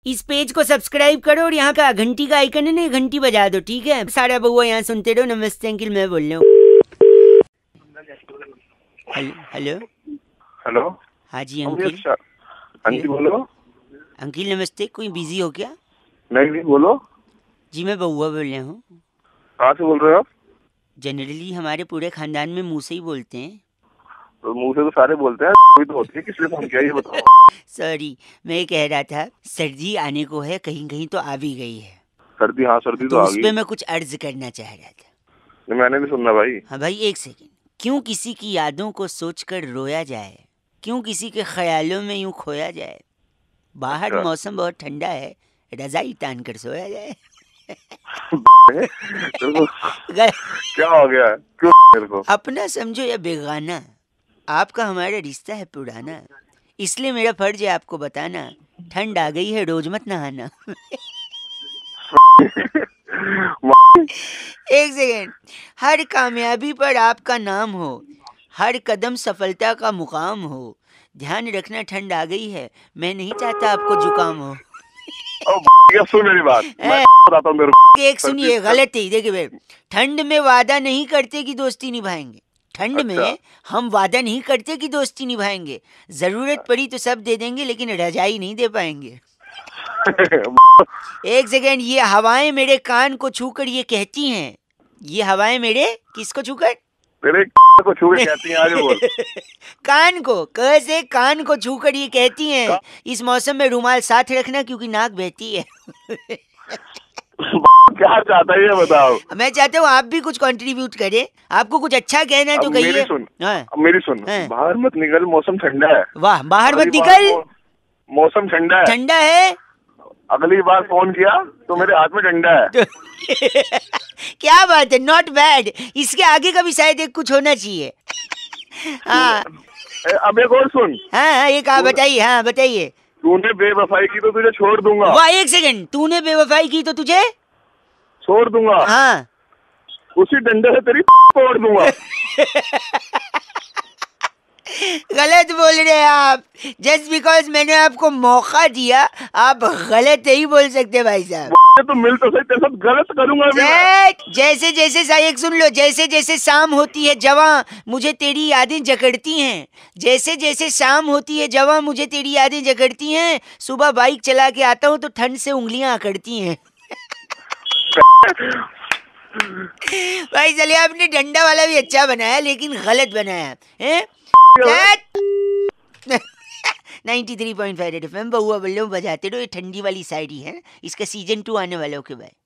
इस पेज को सब्सक्राइब करो और यहाँ का घंटी का आइकन है ना, घंटी बजा दो, ठीक है? सारा बउआ यहाँ सुनते रहो। नमस्ते अंकिल, मैं बोल रहा हूँ। Hello hello. हाँ जी अंकिल। हाँ जी बोलो। अंकिल नमस्ते, कोई बिजी हो क्या? नहीं बोलो जी मैं बउआ बोल रहा हूँ। कहाँ से बोल रहे हो आप? जनरली हमारे पूरे खानदान में मुँह से ही बोलते हैं। तो मुंह से तो सारे बोलते हैं, कोई तो होती है। किस लिए फोन किया ये बताओ। सॉरी, मैं ये कह रहा था सर्दी आने को है, कहीं कहीं तो आ भी गई है। सर्दी? हाँ सर्दी तो तो आ उस गई। पे मैं कुछ अर्ज करना चाह रहा था। नहीं, मैंने नहीं सुनना भाई। हाँ भाई एक सेकेंड। क्यों किसी की यादों को सोचकर रोया जाए, क्यों किसी के ख्यालों में यूं खोया जाए, बाहर अच्छा। मौसम बहुत ठंडा है, रजाई तान कर सोया जाए। तेरे को क्या हो गया? क्यों मेरे को? अपना समझो या बेगाना, आपका हमारा रिश्ता है पुराना, इसलिए मेरा फर्ज है आपको बताना, ठंड आ गई है रोज मत नहाना। एक सेकेंड। हर कामयाबी पर आपका नाम हो, हर कदम सफलता का मुकाम हो, ध्यान रखना ठंड आ गई है, मैं नहीं चाहता आपको जुकाम हो। सुन मेरी बात, मैं बताता हूँ तेरे को। एक सुनिए, गलत है। देखिए भाई, ठंड में वादा नहीं करते कि दोस्ती निभाएंगे। ठंड में हम वादा नहीं करते कि दोस्ती निभाएंगे। जरूरत पड़ी तो सब दे देंगे, लेकिन रजाई नहीं दे पाएंगे। एक सेकेंड। ये हवाएं मेरे कान को छूकर ये कहती हैं, ये हवाएं मेरे किसको छूकर? तेरे को छू के कहती हैं, आगे बोल। कान को, कैसे कान को छूकर ये कहती हैं, इस मौसम में रुमाल साथ रखना क्योंकि नाक बहती है। क्या चाहता है ये बताओ। मैं चाहता हूँ आप भी कुछ कंट्रीब्यूट करें। आपको कुछ अच्छा कहना है तो कहिए। मेरी सुन। बाहर मत निकल, मौसम ठंडा है। वाह, बाहर मत निकल, मौसम ठंडा है। ठंडा है। अगली बार फोन किया तो मेरे हाथ में डंडा है। क्या बात है, नॉट बैड। इसके आगे का भी शायद एक कुछ होना चाहिए। हाँ अब एक और सुन। हाँ एक आप बताइए। हाँ बताइए। तूने बेवफाई की तो तुझे छोड़ दूंगा। वाह, एक सेकंड। तूने बेवफाई की तो तुझे छोड़ दूंगा। हाँ, उसी डंडे से तेरी तोड़ दूंगा। गलत बोल रहे हैं आप। जस्ट बिकॉज मैंने आपको मौका दिया, आप गलत नहीं बोल सकते भाई साहब। तो मिल तो सही, तेरे साथ गलत करूंगा भी मैं। जैसे जैसे साइक सुन लो, जैसे जैसे शाम होती है जवां मुझे तेरी यादें जकड़ती हैं, जैसे जैसे शाम होती है जवां मुझे तेरी यादें जकड़ती हैं, सुबह बाइक चला के आता हूँ तो ठंड से उंगलियां अकड़ती हैं। भाई चलिए, आपने डंडा वाला भी अच्छा बनाया लेकिन गलत बनाया है। 93.5 रेड एफएम, बउआ बल्लू बजाते रहो। ये ठंडी वाली शायरी है, इसका सीजन 2 आने वाला। Okay bye.